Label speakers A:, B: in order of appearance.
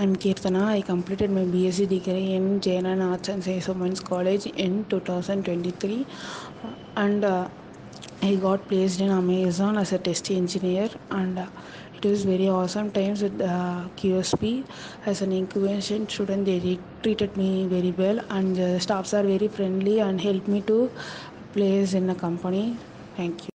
A: I'm Keerthana. I completed my BSc degree in Jain Arts and Science Women's College in 2023, and I got placed in Amazon as a test engineer, and it was very awesome times with QSP. As an incubation student, they treated me very well, and the staffs are very friendly and helped me to place in a company. Thank you.